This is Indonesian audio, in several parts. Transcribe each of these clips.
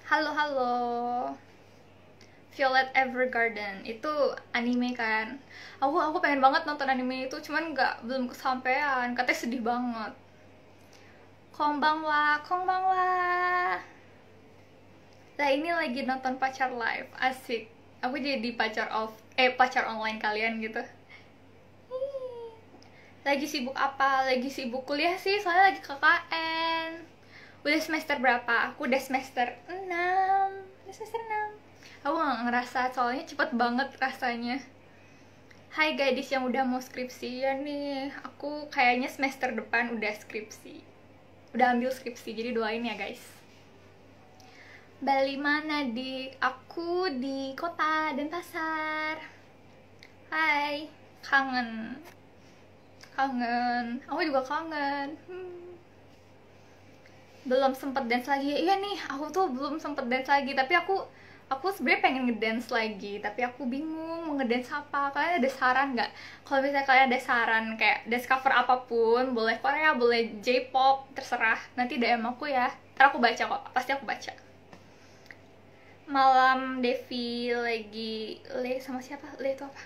Halo halo, Violet Evergarden itu anime kan? Aku pengen banget nonton anime itu, cuman belum kesampaian. Katanya sedih banget. Konbanwa, konbanwa. Nah ini lagi nonton pacar live, asik. Aku jadi pacar online kalian gitu. Lagi sibuk apa? Lagi sibuk kuliah sih, soalnya lagi KKN. Udah semester berapa? Aku udah semester 6. Udah semester 6. Aku gak ngerasa, soalnya cepet banget rasanya. Hai gadis yang udah mau skripsi ya nih. Aku kayaknya semester depan udah skripsi. Udah ambil skripsi, jadi doain ya guys. Bali mana dik? Aku di kota Denpasar. Hai, kangen. Aku juga kangen. Belum sempet dance lagi. Iya nih, aku tuh belum sempet dance lagi, tapi aku sebenarnya pengen ngedance lagi, tapi aku bingung mau ngedance apa. Kalian ada saran nggak? Kalau misalnya kalian ada saran kayak dance cover apapun, boleh Korea, boleh J-pop, terserah. Nanti DM aku ya, ntar aku baca kok, pasti aku baca. Malam Devi lagi sama siapa? Itu apa?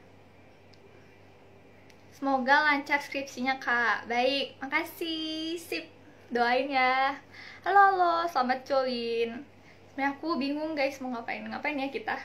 Semoga lancar skripsinya kak. Baik, makasih. Sip, doain ya. Halo, selamat join. Sebenarnya aku bingung guys mau ngapain ya kita.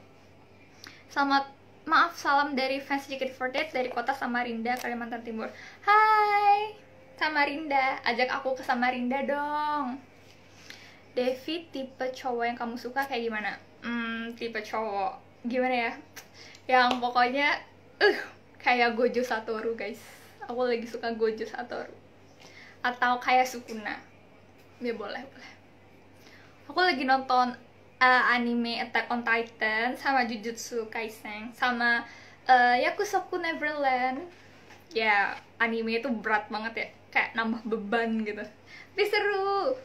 Salam dari fans JKT48 dari kota Samarinda, Kalimantan Timur. Hai Samarinda, ajak aku ke Samarinda dong. Devi, tipe cowok yang kamu suka kayak gimana? Tipe cowok gimana ya? Yang pokoknya kayak Gojo Satoru guys. Aku lagi suka Gojo Satoru. Atau kayak Sukuna. Ya boleh. Aku lagi nonton anime Attack on Titan sama Jujutsu Kaisen sama Yakusoku Neverland. Ya anime itu berat banget ya, kayak nambah beban gitu. Tapi seru.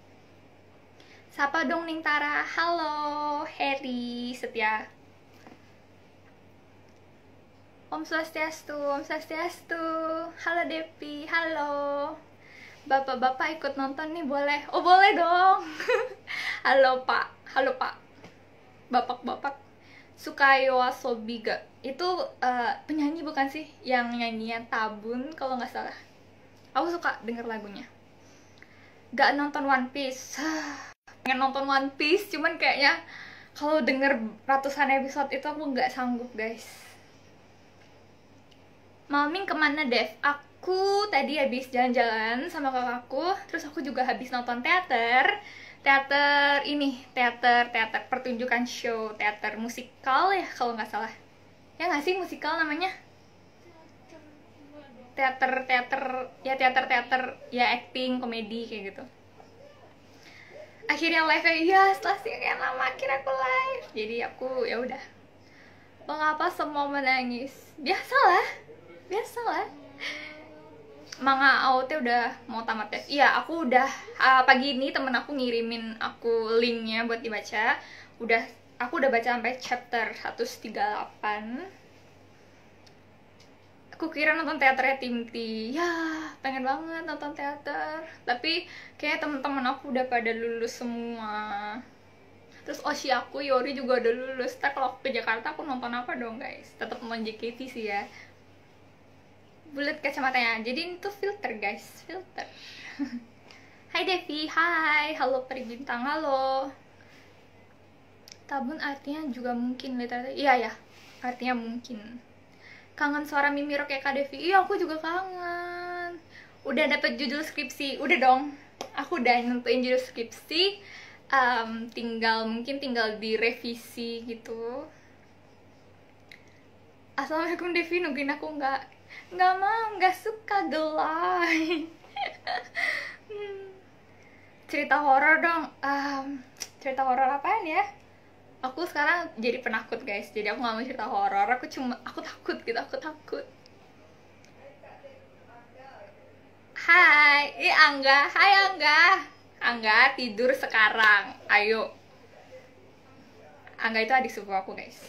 Sapa dong Ningtara. Halo Harry Setia. Om Swastiastu, Om Swastiastu. Halo Depi, halo. Bapak-bapak ikut nonton nih boleh? Oh boleh dong. Halo Pak, Bapak-bapak. Sukayo Asobi gak? Itu penyanyi bukan sih? Yang nyanyian Tabun kalau nggak salah. Aku suka denger lagunya. Gak nonton One Piece. Pengen nonton One Piece, cuman kayaknya kalau denger ratusan episode itu aku nggak sanggup guys. Malming kemana Dev? Aku tadi habis jalan-jalan sama kakakku, terus aku juga habis nonton teater pertunjukan show, teater musikal ya kalau nggak salah. Ya nggak sih musikal namanya? Teater ya acting, komedi kayak gitu. Akhirnya live ya, setelah sekian lama akhirnya aku live. Jadi aku ya udah. Mengapa semua menangis? Biasalah. Manga AOT udah mau tamat ya. Iya, aku udah pagi ini temen aku ngirimin aku linknya buat dibaca. Aku udah baca sampai chapter 138. Aku kira nonton teaternya Timti. Ya, pengen banget nonton teater. Tapi kayak temen-temen aku udah pada lulus semua. Terus Oshi aku, Yori juga udah lulus. Ntar kalau aku ke Jakarta aku nonton apa dong guys? Tetap nonton JKT sih ya. Bulat kacamatanya, jadi itu filter guys, filter. Hai Devi, hai, halo Peri Bintang, halo. Tabun artinya juga mungkin literally, iya ya, artinya mungkin. Kangen suara Mimiro kayak Kak Devi. Iya, aku juga kangen. Udah dapet judul skripsi, udah dong. Aku udah nentuin judul skripsi. Tinggal direvisi gitu. Assalamualaikum Devi, nungguin aku nggak mau, nggak suka gelai. Cerita horor dong. Cerita horor apaan ya? Aku sekarang jadi penakut guys, jadi aku nggak mau cerita horor. Aku takut gitu, aku takut. Hai Angga, Angga tidur sekarang, ayo. Angga itu adik sepupu aku guys.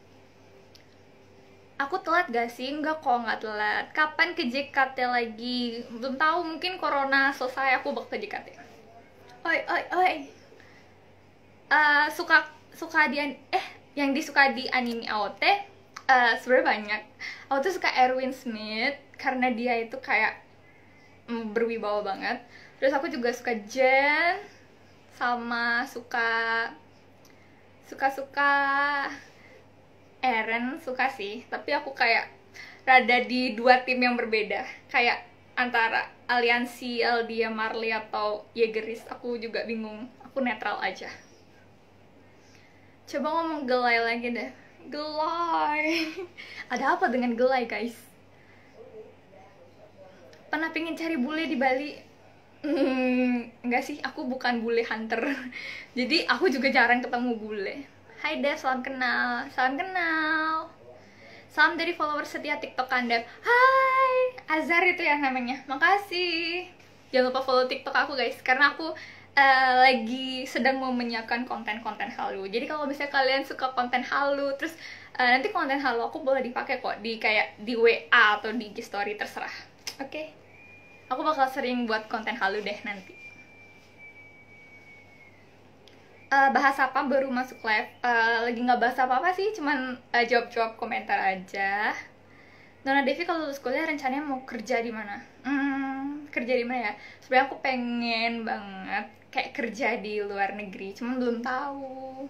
Aku telat gak sih? Enggak kok, nggak telat. Kapan ke JKT lagi? Belum tahu, mungkin corona selesai aku bakal ke JKT. Oi. suka yang disuka di anime AOT sebenarnya banyak. Aku tuh suka Erwin Smith karena dia itu kayak berwibawa banget. Terus aku juga suka Jen, sama suka Eren, suka sih. Tapi aku kayak rada di dua tim yang berbeda, kayak antara aliansi Eldia Marley atau Jaegeris. Aku juga bingung, aku netral aja. Coba ngomong gelai lagi deh. Gelai. Ada apa dengan gelai, guys? Pernah pengen cari bule di Bali? Enggak sih, aku bukan bule hunter. Jadi aku juga jarang ketemu bule. Hai Dev, salam kenal. Salam kenal. Salam dari follower setia TikTok Anda. Hai, Azhar itu ya namanya. Makasih. Jangan lupa follow TikTok aku, guys, karena aku lagi sedang mau menyiapkan konten-konten halu. Jadi kalau misalnya kalian suka konten halu, terus nanti konten halu aku boleh dipakai kok di kayak di WA atau di IG story, terserah. Oke. Aku bakal sering buat konten halu deh nanti. Bahas apa baru masuk live? Lagi nggak bahas apa-apa sih, cuman jawab-jawab komentar aja. Nona Devi kalau lulus kuliah rencananya mau kerja di mana? Kerja di mana ya? Sebenarnya aku pengen banget kayak kerja di luar negeri, cuman belum tahu.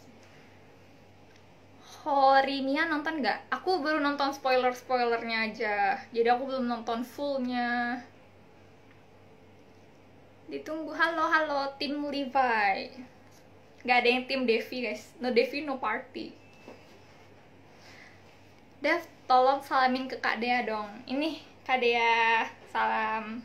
Horimia nonton nggak? Aku baru nonton spoilernya aja, jadi aku belum nonton fullnya. Ditunggu. Halo tim Levi. Gak ada yang tim Devi, guys. No Devi, no party. Dev, tolong salamin ke Kak Dea dong. Ini Kak Dea, salam.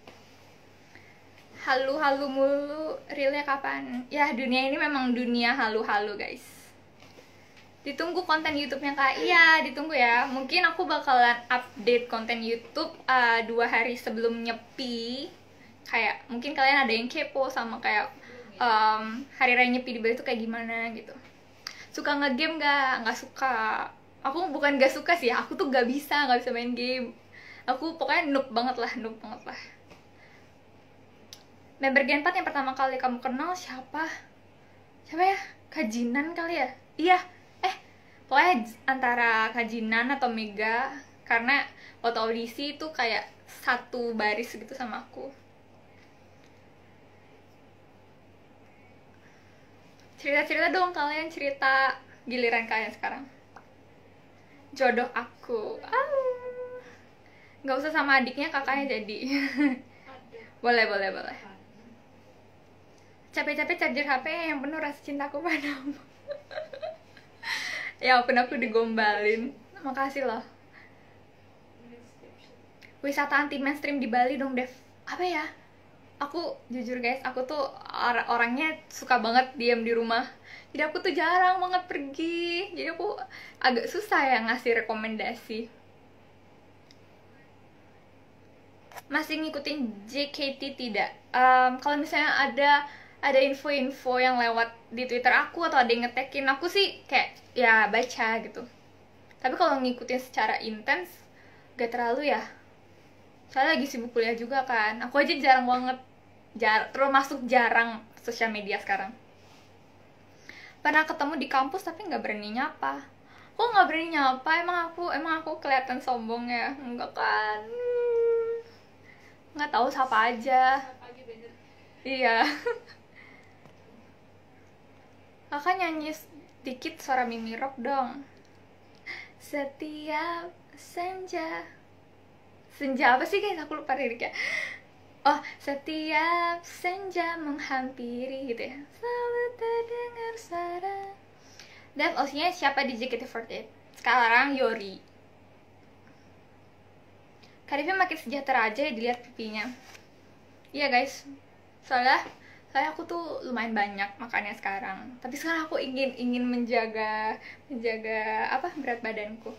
Halu mulu, realnya kapan? Ya, dunia ini memang dunia halu-halu, guys. Ditunggu konten YouTube-nya Kak. Iya, ditunggu ya. Mungkin aku bakalan update konten YouTube 2 hari sebelum Nyepi. Kayak mungkin kalian ada yang kepo sama kayak hari raya Nyepi di Bali itu kayak gimana gitu. Suka nge-game nggak suka. Aku bukan nggak suka sih, aku tuh nggak bisa main game. Aku pokoknya noob banget lah. Member Gen 4 yang pertama kali kamu kenal siapa ya? Kajinan kali ya? Iya, pokoknya antara Kajinan atau Mega, karena waktu audisi itu kayak satu baris gitu sama aku. Cerita dong kalian, cerita giliran kalian sekarang. Jodoh aku. Nggak usah sama adiknya, kakaknya jadi. boleh. Capek-capek charger HP yang penuh rasa cintaku padamu. Ya walaupun aku digombalin. Makasih loh. Wisata anti mainstream di Bali dong, Dev. Apa ya? Aku jujur guys, aku tuh orangnya suka banget diam di rumah. Jadi aku tuh jarang banget pergi. Jadi aku agak susah ya ngasih rekomendasi. Masih ngikutin JKT tidak? Kalau misalnya ada info-info yang lewat di Twitter aku atau ada yang ngetekin aku sih kayak ya baca gitu. Tapi kalau ngikutin secara intens gak terlalu ya. Soalnya lagi sibuk kuliah juga kan. Aku aja jarang banget, termasuk jarang sosial media sekarang. Pernah ketemu di kampus tapi nggak berani nyapa. Kok nggak berani nyapa? Emang aku kelihatan sombong ya? Enggak kan? Nggak tahu siapa aja. Iya. Kakak nyanyi dikit suara Mimi Rock dong. Setiap senja apa sih guys, aku lupa liriknya. Oh, setiap senja menghampiri gitu ya, selalu terdengar suara. Dan OC-nya siapa di JKT48? Sekarang Yori. Karifnya makin sejahtera aja ya dilihat pipinya. Iya guys, soalnya aku tuh lumayan banyak makannya sekarang. Tapi sekarang aku ingin menjaga berat badanku.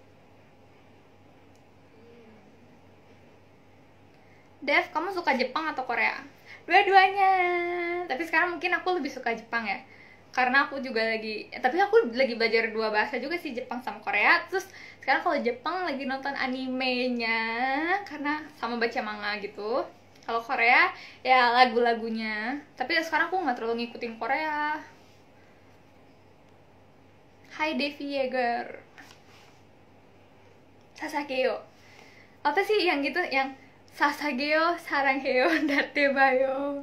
Dev, kamu suka Jepang atau Korea? Dua-duanya. Tapi sekarang mungkin aku lebih suka Jepang ya. Karena aku juga tapi aku lagi belajar 2 bahasa juga sih, Jepang sama Korea. Terus sekarang kalau Jepang lagi nonton animenya karena sama baca manga gitu. Kalau Korea ya lagu-lagunya. Tapi sekarang aku nggak terlalu ngikutin Korea. Hai Devi Yeager. Sasageo. Apa sih yang gitu, yang Sasageo, Sarangheo, Datebayo.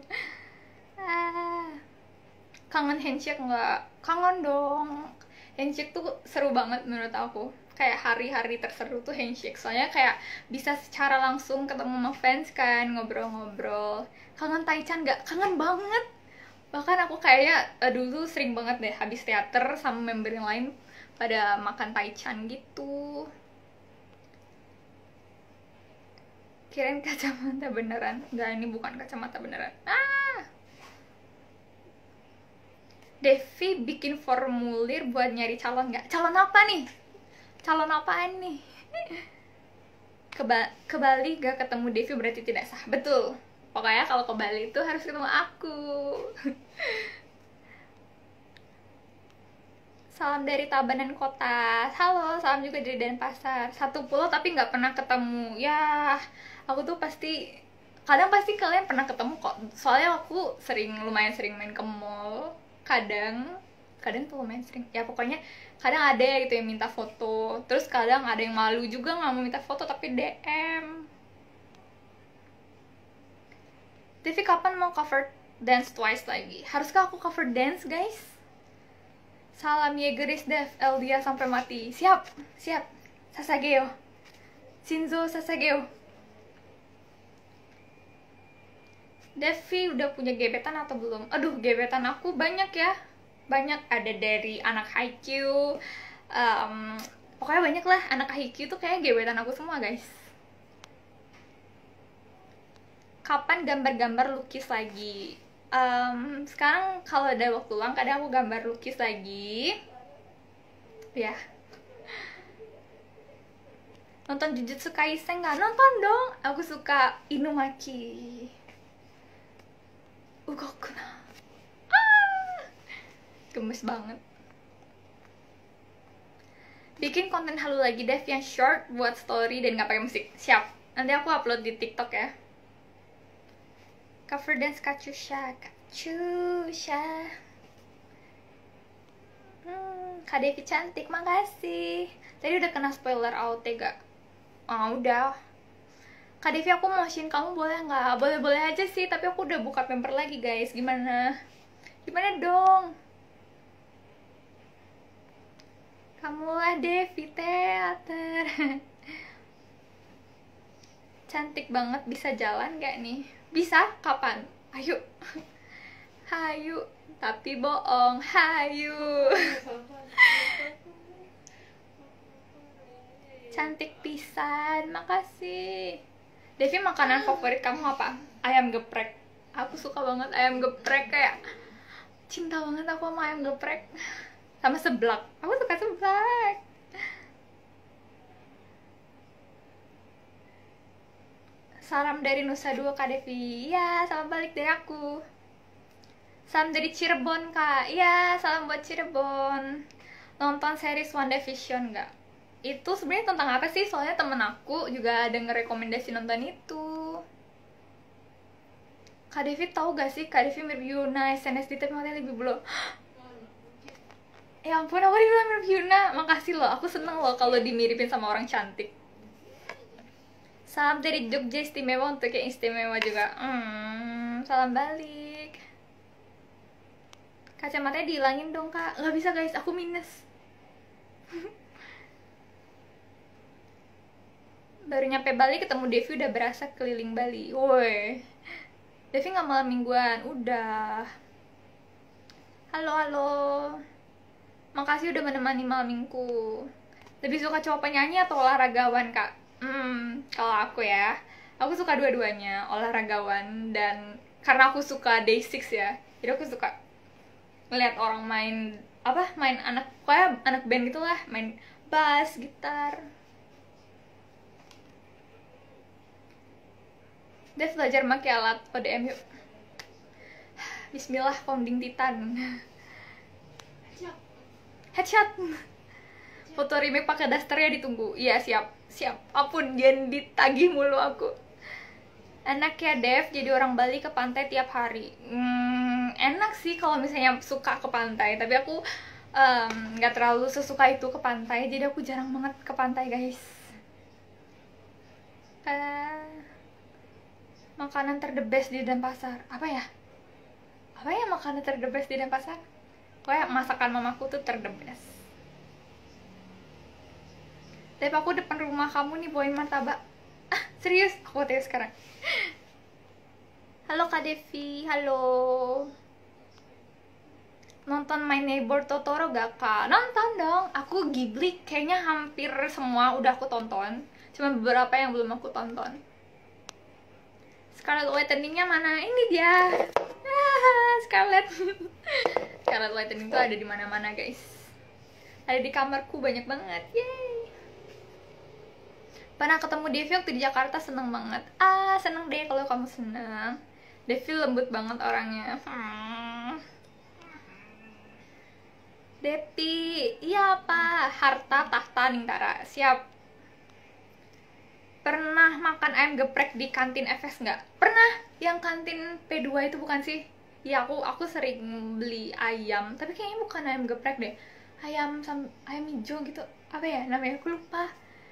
Kangen handshake nggak? Kangen dong. Handshake tuh seru banget menurut aku. Kayak hari-hari terseru tuh handshake. Soalnya kayak bisa secara langsung ketemu sama fans kan, ngobrol-ngobrol. Kangen Taichan nggak? Kangen banget. Bahkan aku kayaknya dulu sering banget deh habis teater sama member yang lain pada makan Taichan gitu. Kirain kacamata beneran. Nggak, ini bukan kacamata beneran. Devi bikin formulir buat nyari calon nggak? Calon apa nih? Calon apaan nih? Ke Bali gak ketemu Devi berarti tidak sah. Betul. Pokoknya kalau ke Bali itu harus ketemu aku. Salam dari Tabanan Kota. Halo, salam juga dari Denpasar. Satu pulau tapi nggak pernah ketemu. Ya, aku tuh pasti kadang pasti kalian pernah ketemu kok. Soalnya aku lumayan sering main ke mall. Kadang tuh lumayan sering. Ya pokoknya kadang ada gitu yang minta foto. Terus kadang ada yang malu juga nggak mau minta foto tapi DM. Devi kapan mau cover Dance Twice lagi? Haruskah aku cover dance, guys? Salam Yegeris Dev, Eldia sampai mati. Siap. Sasageo. Shinzo Sasageo. Devi udah punya gebetan atau belum? Aduh, gebetan aku banyak ya. Banyak, ada dari anak Haikyuu. Pokoknya banyak lah. Anak Haikyuu tuh kayak gebetan aku semua, guys. Kapan gambar-gambar lukis lagi? Sekarang kalau ada waktu luang kadang aku gambar lukis lagi ya. Nonton Jujutsu Kaisen nggak? Nonton dong, aku suka Inumaki Ugokuna. Gemes banget. Bikin konten halu lagi Dev yang short buat story dan nggak pakai musik. Siap, nanti aku upload di TikTok ya. Cover dance Katyusha. Kak Devi cantik, makasih. Tadi udah kena spoiler AOT gak? Udah. Kak Devi, aku mau motion kamu boleh nggak? Boleh-boleh aja sih, tapi aku udah buka member lagi guys. Gimana dong? Kamulah Devi Teater. Cantik banget, bisa jalan gak nih? Bisa? Kapan? Ayo. Hayu, tapi bohong. Hayu. Cantik pisan, makasih. Devi, makanan favorit kamu apa? Ayam geprek. Aku suka banget ayam geprek, kayak cinta banget aku sama ayam geprek. Sama seblak. Aku suka seblak. Salam dari Nusa Dua Kak Devi. Ya, salam balik dari aku. Salam dari Cirebon Kak. Ya, salam buat Cirebon. Nonton series WandaVision nggak? Itu sebenarnya tentang apa sih? Soalnya temen aku juga ada ngerekomendasi nonton itu. Kak Devi tahu gak sih? Kak Devi mirip Yuna SNSD tapi matanya lebih belum. Ya ampun, aku dibilang mirip Yuna. Makasih loh, aku seneng loh kalau dimiripin sama orang cantik. Salam dari Jogja istimewa untuk yang istimewa juga. Salam balik. Kacamatanya dihilangin dong kak. Nggak bisa guys, aku minus. Baru nyampe Bali ketemu Devi udah berasa keliling Bali. Woi, Devi nggak malam mingguan, udah. Halo. Makasih udah menemani malam minggu. Lebih suka cowok penyanyi atau olahragawan kak? Kalau aku ya, aku suka dua-duanya, olahragawan dan karena aku suka Day6 ya, jadi aku suka ngeliat orang main kayak anak band gitulah, main bass, gitar. Dev belajar pakai alat ODM yuk. Bismillah, founding Titan. Headshot. Foto remake pakai dasternya ditunggu. Iya, siap. Apun, jangan ditagih mulu aku. Enak ya Dev jadi orang Bali ke pantai tiap hari. Enak sih kalau misalnya suka ke pantai, tapi aku nggak terlalu sesuka itu ke pantai, jadi aku jarang banget ke pantai guys. Makanan terdebes di Denpasar apa ya makanan terdebes di Denpasar? Kayak masakan mamaku tuh terdebes. Tapi aku depan rumah kamu nih bawain martabak. Serius, aku tanya sekarang. Halo Kak Devi, halo. Nonton My Neighbor Totoro gak Kak? Nonton dong. Aku Ghibli kayaknya hampir semua udah aku tonton. Cuma beberapa yang belum aku tonton. Scarlet Whitening-nya mana? Ini dia. Scarlet. Scarlet Whitening tuh ada di mana-mana guys. Ada di kamarku banyak banget. Yeay. Pernah ketemu Devi waktu di Jakarta, seneng banget. Seneng deh kalau kamu seneng. Devi lembut banget orangnya. Devi, iya apa? Harta tahta Ningtara. Siap. Pernah makan ayam geprek di kantin FS nggak? Pernah. Yang kantin P2 itu bukan sih? Ya aku sering beli ayam, tapi kayaknya bukan ayam geprek deh. Ayam hijau gitu. Apa ya namanya? Aku lupa.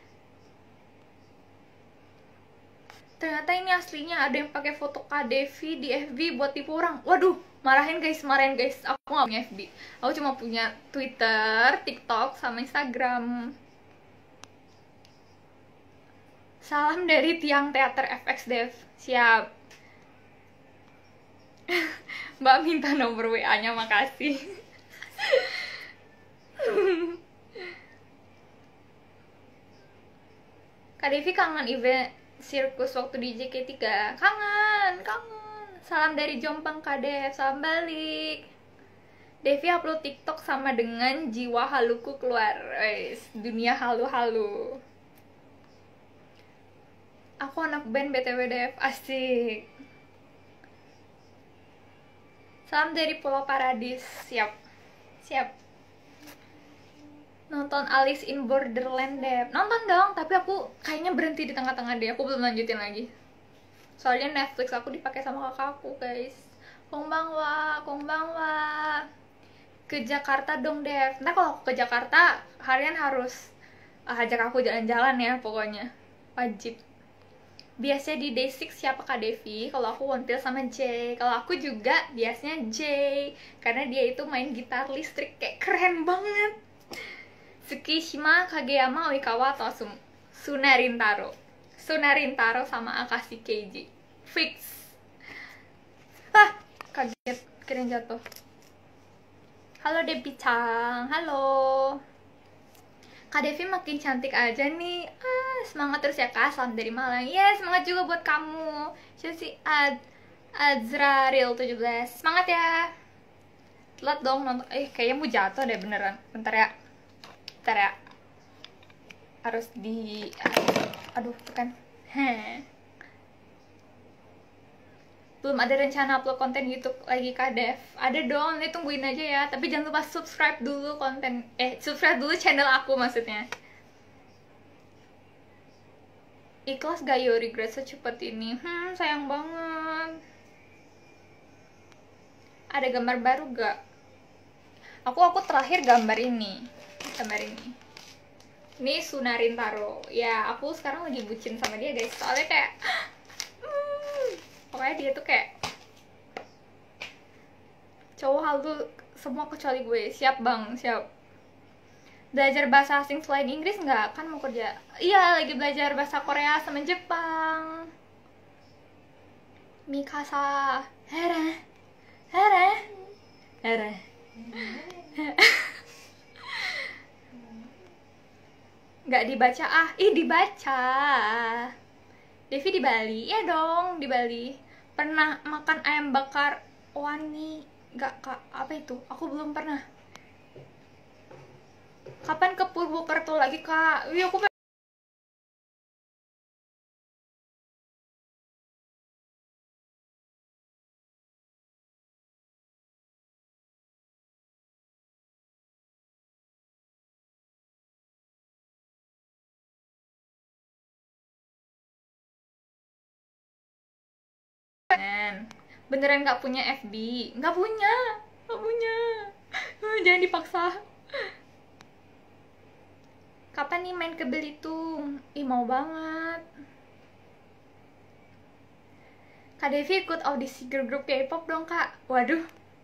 Ternyata ini aslinya, ada yang pakai foto Kak Devi di FB buat tipu orang. Waduh, marahin guys. Aku nggak punya FB. Aku cuma punya Twitter, TikTok, sama Instagram. Salam dari tiang teater FX Dev. Siap. Mbak minta nomor WA-nya, makasih. Kak Devi kangen event sirkus waktu di JK3. Kangen. Salam dari Jompang Kak Dev, salam balik. Devi upload TikTok sama dengan jiwa haluku keluar. Dunia halu-halu. Aku anak band BTW Dev, asik. Salam dari Pulau Paradis, siap. Nonton Alice in Borderland Dev. Nonton dong, tapi aku kayaknya berhenti di tengah-tengah deh. Aku belum lanjutin lagi. Soalnya Netflix aku dipakai sama kakakku guys. Konbanwa. Ke Jakarta dong Dev. Nah kalau aku ke Jakarta, harian harus ajak aku jalan-jalan ya pokoknya. Wajib. Biasanya di Day6 siapa Kak Devi? Kalau aku One Pill sama Jay. Kalau aku juga biasanya Jay, karena dia itu main gitar listrik kayak keren banget. Tsukishima, Kageyama, Oikawa, atau Sunarintaro sama Akashi Keiji. Fix. Kaget, keren jatuh. Halo Devi Chang, halo. Kak Devi makin cantik aja nih. Semangat terus ya Kak, salam dari Malang. Semangat juga buat kamu. Siapa sih? Azraril 17. Semangat ya. Telat dong nonton. Kayaknya mau jatuh deh beneran. Bentar ya. Harus di aduh, bukan. Belum ada rencana upload konten YouTube lagi Kak Dev. Ada dong, nanti tungguin aja ya. Tapi jangan lupa subscribe dulu channel aku maksudnya. Ikhlas gak yo regret secepat ini? Sayang banget. Ada gambar baru gak? Aku terakhir gambar ini. Ini Sunarintaro. Ya, aku sekarang lagi bucin sama dia guys. Soalnya kayak pokoknya dia tuh kayak cowok halu semua kecuali gue. Siap bang, siap. Belajar bahasa asing selain Inggris nggak? Kan mau kerja. Iya, lagi belajar bahasa Korea sama Jepang. Mikasa. Hera. Nggak dibaca dibaca. Devi di Bali, ya dong di Bali. Pernah makan ayam bakar wani? Nggak Kak, apa itu? Aku belum pernah. Kapan ke Purwokerto lagi Kak? Aku beneran nggak punya FB. Nggak punya. Jangan dipaksa. Kapan nih main ke Belitung? Ih, mau banget. Kak Devi ikut audisi grup K-pop dong, Kak. Waduh.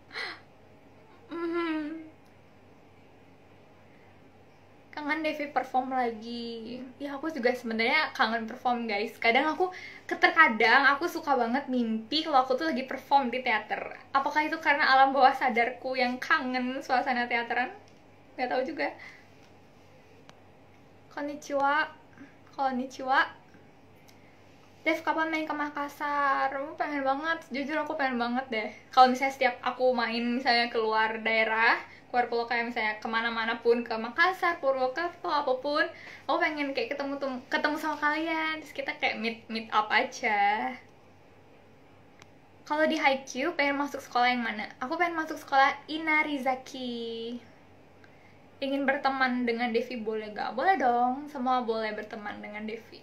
Kangen Devi perform lagi. Ya aku juga sebenarnya kangen perform, guys. Kadang aku suka banget mimpi kalau aku tuh lagi perform di teater. Apakah itu karena alam bawah sadarku yang kangen suasana teateran? Gak tahu juga. Konnichiwa. Konnichiwa. Dev, kapan main ke Makassar? Pengen banget, jujur aku pengen banget deh. Kalau misalnya setiap aku main misalnya keluar daerah, keluar pulau kayak misalnya kemana-mana pun, ke Makassar, Purwokerto, apapun, aku pengen kayak ketemu sama kalian, terus kita kayak meet up aja. Kalau di Haikyuu pengen masuk sekolah yang mana? Aku pengen masuk sekolah Inarizaki. Ingin berteman dengan Devi boleh gak? Boleh dong, semua boleh berteman dengan Devi.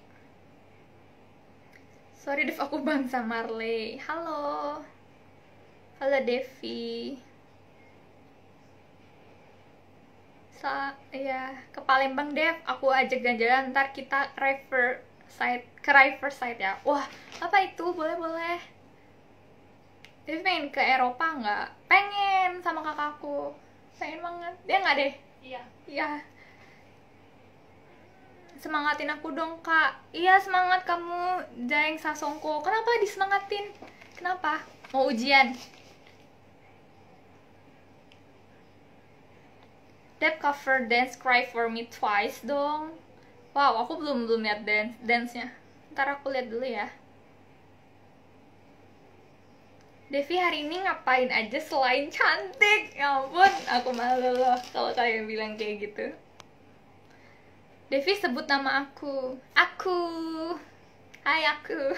Sorry Dev, aku bangsa Marley. Halo. Halo Devi. Ya, ke Palembang Dev, aku ajak jalan-jalan, ntar kita ke Riverside ya. Wah, apa itu? Boleh. Devi pengen ke Eropa nggak? Pengen sama kakakku. Pengen banget. Dia nggak deh? Iya. Semangatin aku dong, Kak. Iya, semangat kamu, Jaeng Sasongko. Kenapa disemangatin? Kenapa? Mau ujian? Dep cover Dance Cry For Me Twice dong. Wow, aku belum lihat dance-nya. Ntar aku lihat dulu ya. Devi hari ini ngapain aja selain cantik? Ya ampun, aku malu loh kalau kalian bilang kayak gitu. Devi sebut nama aku. Hai aku.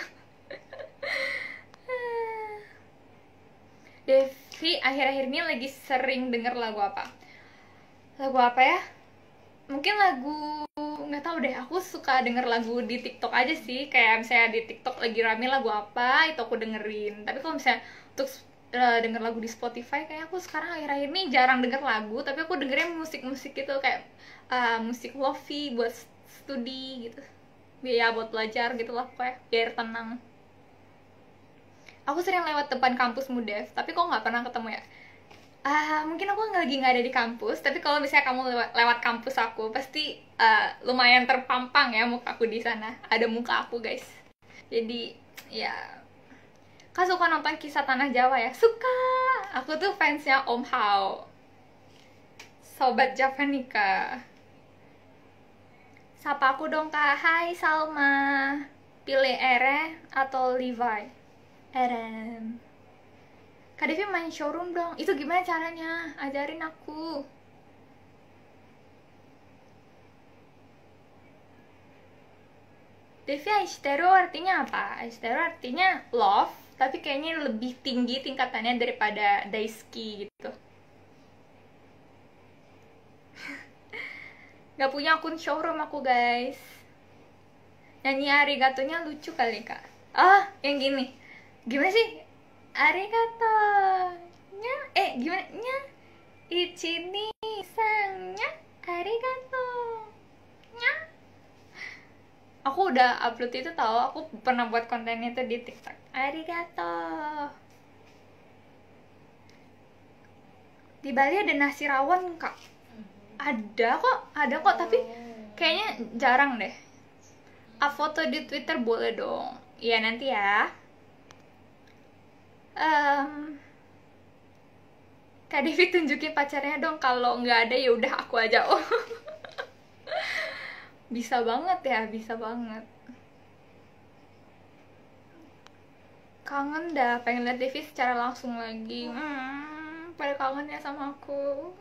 Devi akhir-akhir ini lagi sering denger lagu apa? Lagu apa ya? Mungkin lagu, nggak tahu deh, aku suka denger lagu di TikTok aja sih. Kayak misalnya di TikTok lagi rame lagu apa, itu aku dengerin. Tapi kalau misalnya untuk denger lagu di Spotify, kayak aku sekarang akhir-akhir ini jarang denger lagu, tapi aku dengerin musik-musik gitu, kayak musik lofi buat studi gitu. Ya buat belajar gitu lah, kayak biar tenang. Aku sering lewat depan kampusmu, Dev, tapi kok nggak pernah ketemu ya? Mungkin aku lagi nggak ada di kampus, tapi kalau misalnya kamu lewat kampus aku, pasti lumayan terpampang ya muka aku di sana. Ada muka aku, guys. Jadi, ya. Kak suka nonton Kisah Tanah Jawa ya? Suka! Aku tuh fansnya Om Hao. Sobat Javanika. Sapa aku dong, Kak. Hai, Salma. Pilih Ere atau Levi? Eren. Kak Devi main showroom dong. Itu gimana caranya? Ajarin aku. Devi, aishiteru artinya apa? Aishiteru artinya love, tapi kayaknya lebih tinggi tingkatannya daripada daisuki gitu. Gak punya akun showroom aku, guys. Nyanyi arigatonya lucu kali, Kak. Yang gini. Gimana sih? Arigato nya gimana nya ichini sangnya arigato nya. Aku udah upload itu tahu, aku pernah buat kontennya itu di TikTok. Arigato. Di Bali ada nasi rawon, Kak. Ada kok, tapi kayaknya jarang deh. Foto di Twitter boleh dong. Iya, nanti ya. Kak Devi tunjukin pacarnya dong. Kalau nggak ada ya udah aku aja. Bisa banget ya, bisa banget. Kangen dah, pengen lihat Devi secara langsung lagi. Pada kangen ya sama aku.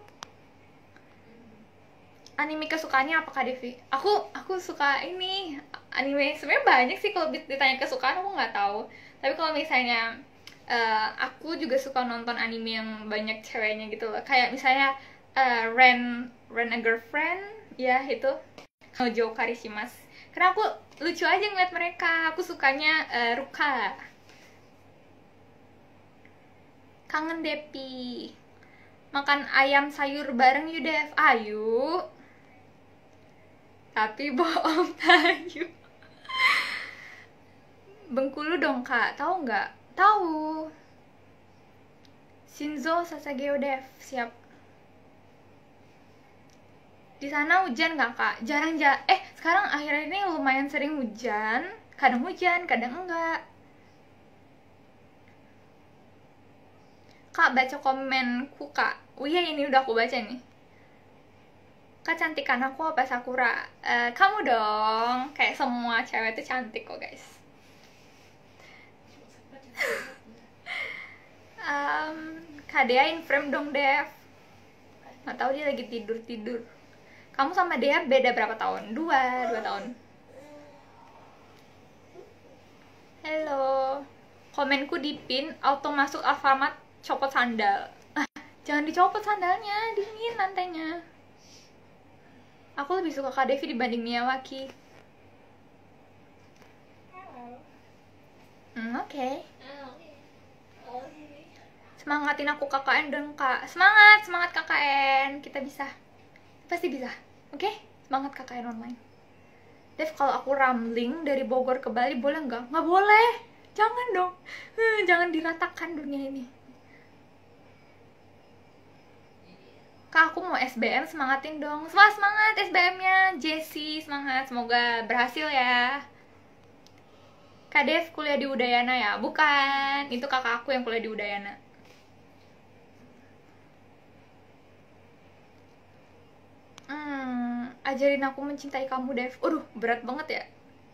Anime kesukaannya apa, Kak Devi? Aku suka ini anime, sebenarnya banyak sih. Kalau ditanya kesukaan aku nggak tahu. Tapi kalau misalnya aku juga suka nonton anime yang banyak ceweknya gitu loh. Kayak misalnya Ren a Girlfriend, ya itu Hojo Karishimasu. Karena aku lucu aja ngeliat mereka. Aku sukanya Ruka. Kangen Depi. Makan ayam sayur bareng yuk Dev. Ayo. Tapi bohong. Ayo. Bengkulu dong kak, tahu nggak? Tahu. Shinzo Sasageo Dev, siap. Di sana hujan nggak kak? Jarang sekarang akhir ini lumayan sering hujan. Kadang hujan, kadang enggak. Kak, baca komenku kak. Oh iya, ini udah aku baca nih. Kak, cantikan aku apa Sakura? Kamu dong. Kayak semua cewek tuh cantik kok guys. Kak Dea in frame dong Dev. Nggak tahu dia lagi tidur. Kamu sama Dea beda berapa tahun? 2 tahun. Halo. Komenku dipin, auto masuk Alfamart, copot sandal. Jangan dicopot sandalnya, dingin lantainya. Aku lebih suka Kak Devi dibanding Miyawaki. Oke. Semangatin aku KKN dong kak. Semangat KKN. Kita bisa. Pasti bisa. Oke? Semangat KKN online. Dev, kalau aku rambling dari Bogor ke Bali boleh nggak? Nggak boleh. Jangan dong. Jangan diratakan dunia ini. Kak, aku mau SBM, semangatin dong. Semangat SBM-nya. Jessie, semangat. Semoga berhasil ya. Kak Dev kuliah di Udayana ya? Bukan. Itu kakak aku yang kuliah di Udayana. Ajarin aku mencintai kamu, Dev. Aduh, berat banget ya.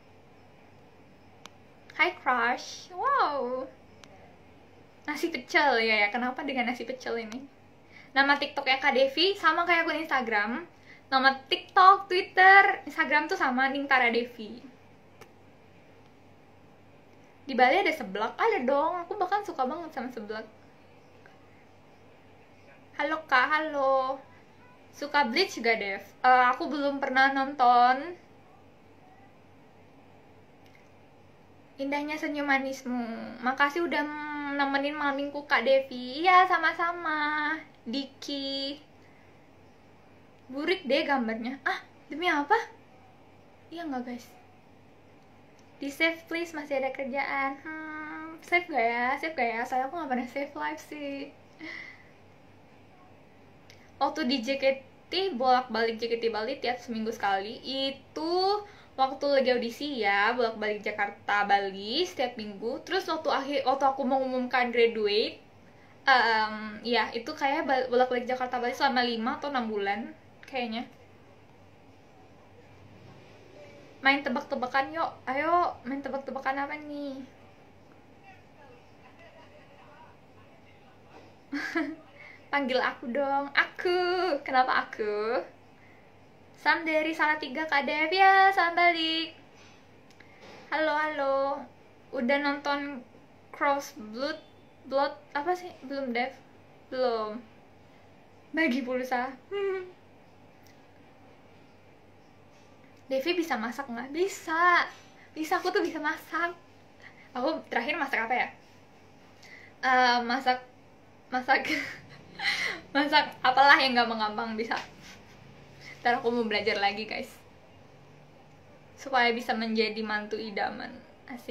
Hi, crush. Wow. Nasi pecel, ya. Kenapa dengan nasi pecel ini? Nama TikToknya Kak Devi sama kayak akun Instagram. Nama TikTok, Twitter, Instagram tuh sama, Ningtara Devi. Di Bali ada seblak? Ada dong, aku bahkan suka banget sama seblak. Halo Kak, halo. Suka Bleach gak, Dev? Aku belum pernah nonton. Indahnya senyum manismu. Makasih udah nemenin malam minggu Kak Devi. Iya, sama-sama. Diki. Burik deh gambarnya. Demi apa? Iya nggak guys? Di save please, masih ada kerjaan. Save gak ya? Save gak ya? Soalnya aku gak pernah save live sih. Waktu di JKT, bolak-balik JKT Bali tiap seminggu sekali. Itu waktu lagi audisi ya, bolak-balik Jakarta Bali setiap minggu. Terus waktu aku mau umumkan graduate, ya itu kayak bolak-balik Jakarta Bali selama 5 atau 6 bulan kayaknya. Main tebak-tebakan yuk. Ayo main tebak-tebakan apa nih? Panggil aku dong. Aku. Kenapa aku? Salam dari Salatiga Kak Dev ya. Salam balik. Halo. Udah nonton Cross Blood apa sih? Belum Dev? Belum. Bagi pulsa. Devi bisa masak nggak? Bisa, aku tuh bisa masak. Aku terakhir masak apa ya? Masak masak apalah yang gampang-gampang bisa. Ntar aku mau belajar lagi guys, supaya bisa menjadi mantu idaman. Asik.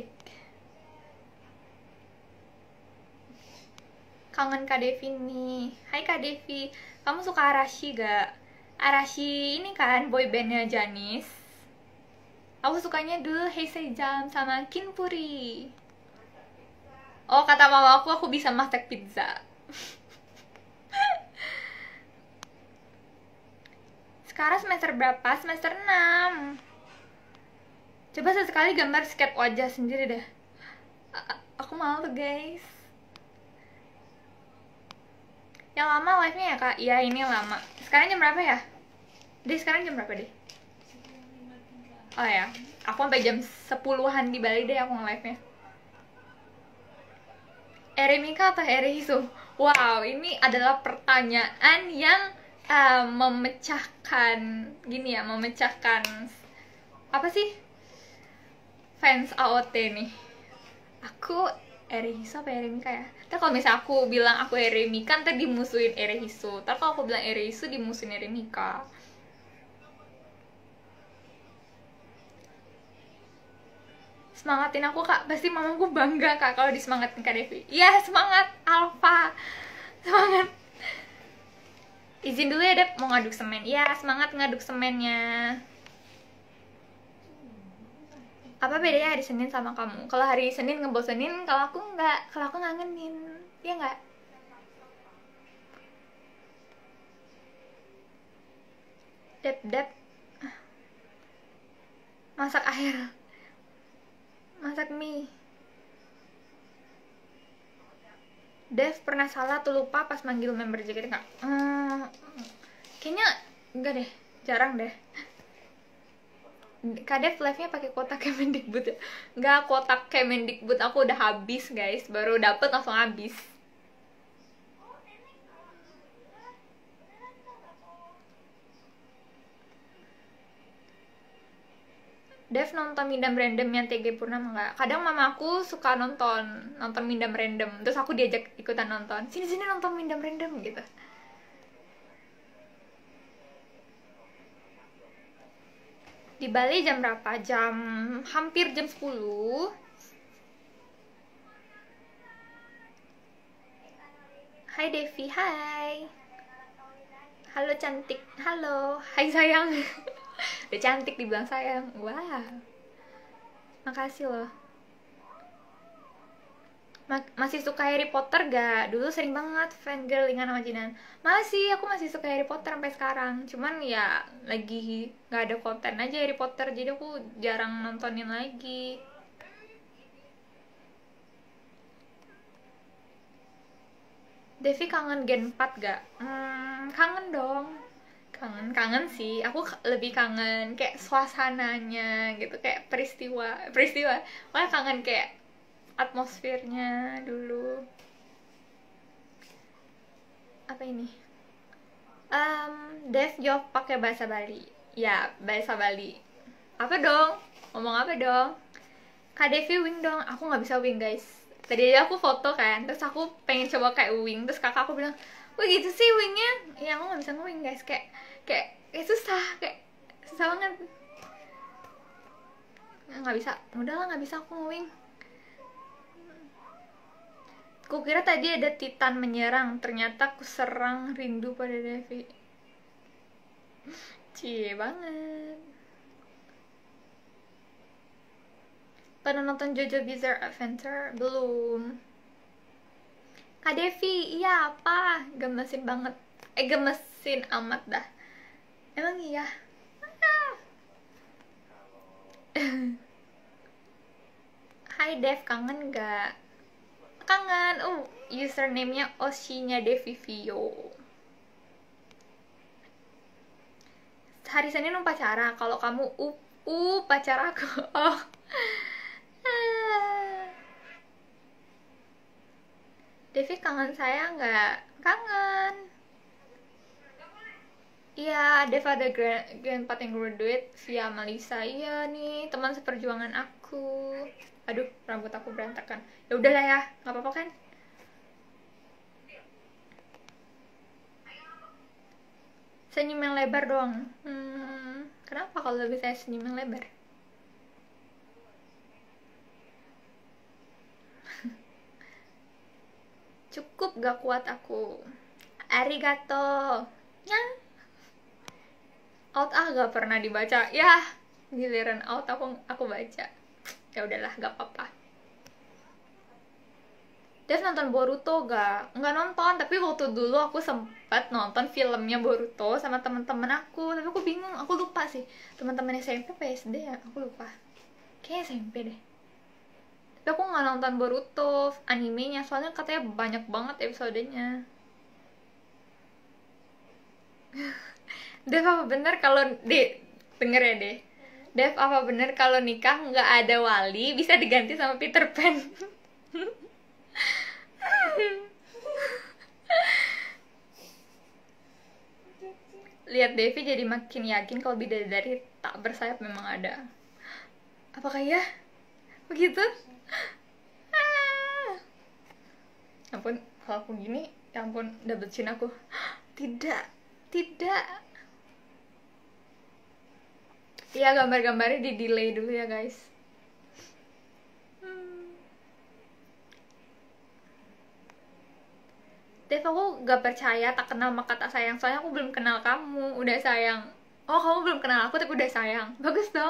Kangen Kak Devi nih. Hai Kak Devi, kamu suka Arashi gak? Arashi ini kan boybandnya Janis. Aku sukanya dulu Heisei Jam sama Kinpuri. Oh, kata mama aku bisa masak pizza. Sekarang semester berapa? Semester 6. Coba sesekali gambar sketch wajah sendiri deh. Aku malu guys. Yang lama live-nya ya kak? Iya ini lama. Sekarang jam berapa ya? Sekarang jam berapa deh? Oh ya, aku sampai jam 10-an di Bali deh aku nge-live-nya. Eremika atau Erehisu? Wow, ini adalah pertanyaan yang memecahkan gini ya, memecahkan apa sih? Fans AOT nih. Aku Erehiso apa Eremika ya? Ntar kalau misalnya aku bilang aku Eremika, ntar dimusuhin Erehiso. Ntar kalau aku bilang Erehiso, dimusuhin Eremika. Semangatin aku kak, pasti mamaku bangga kak kalau disemangatin Kak Devi. Iya semangat Alfa, semangat. Izin dulu ya Dep, mau ngaduk semen. Iya semangat ngaduk semennya. Apa bedanya hari Senin sama kamu? Kalau hari Senin ngebosenin, kalau aku nggak, kalau aku ngangenin, iya nggak? Dep, masak air, masak mie. Dev pernah salah atau lupa pas manggil member JKT nggak? Kayaknya enggak deh, jarang deh. Kak Dev live-nya pakai kotak Kemendikbud ya? Enggak, kotak Kemendikbud aku udah habis guys, baru dapet langsung habis. Dev nonton Mindam Random yang TG Purnama nggak? Kadang mama aku suka nonton Mindam Random, terus aku diajak ikutan nonton. Sini nonton Mindam Random gitu. Di Bali jam berapa? Hampir jam 10. Hai Devi, hai. Halo cantik, halo. Hai sayang. Udah cantik dibilang sayang. Wah. Makasih loh. Masih suka Harry Potter gak? Dulu sering banget fangirlingan sama Jinan. Aku masih suka Harry Potter sampai sekarang. Cuman ya lagi gak ada konten aja Harry Potter, jadi aku jarang nontonin lagi. Devi kangen Gen 4 gak? Kangen dong. Kangen sih. Aku lebih kangen kayak suasananya gitu, kayak peristiwa. Makanya kangen kayak atmosfernya dulu. Apa ini? Dev jawab pakai bahasa Bali. Ya, bahasa Bali. Apa dong? Ngomong apa dong? Kak Devi wing dong. Aku nggak bisa wing guys. Tadi aja aku foto kan, terus aku pengen coba kayak wing, terus kakak aku bilang, wah gitu sih wingnya. Ya aku nggak bisa wing guys, kayak susah, kayak susah banget. Nggak bisa, udahlah nggak bisa aku wing. Kukira tadi ada Titan menyerang, ternyata ku serang rindu pada Devi. Cie banget. Pada nonton JoJo Bizarre Adventure? Belum. Kak Devi, iya apa? Gemesin banget. Gemesin amat dah. Emang iya? Hai Dev, kangen gak? Kangen. Username-nya Oshinya Devivio. Hari Senin upacara. Kalau kamu pacar aku. Oh. Devi kangen saya nggak? Kangen. Iya, Dev ada Grand 4 yang graduate via Melisa. Iya nih, teman seperjuangan aku. Aduh, rambut aku berantakan. Ya udahlah ya, nggak apa-apa kan? Senyum yang lebar dong. Kenapa kalau lebih saya senyum yang lebar? Cukup gak kuat aku. Arigato. Ya. Out gak pernah dibaca. Ya, giliran out aku baca. Ya udahlah, gak apa-apa. Dev nonton Boruto gak? Nggak nonton, tapi waktu dulu aku sempat nonton filmnya Boruto sama teman-teman aku. Tapi aku bingung, aku lupa sih. Teman-teman SMP apa SD ya? Aku lupa. Kayaknya SMP deh. Tapi aku nggak nonton Boruto animenya, soalnya katanya banyak banget episodenya. Dev apa bener kalau denger ya deh. Dev apa bener kalau nikah nggak ada wali bisa diganti sama Peter Pan? Lihat Devi jadi makin yakin kalau bidadari tak bersayap memang ada. Apakah ya? Begitu? ampun, kalau aku gini, ya ampun, double chin aku. Tidak. Ya, gambar-gambarnya di delay dulu ya guys. Dev, aku gak percaya tak kenal maka tak sayang. Soalnya aku belum kenal kamu, udah sayang. Oh, kamu belum kenal aku tapi udah sayang. Bagus dong.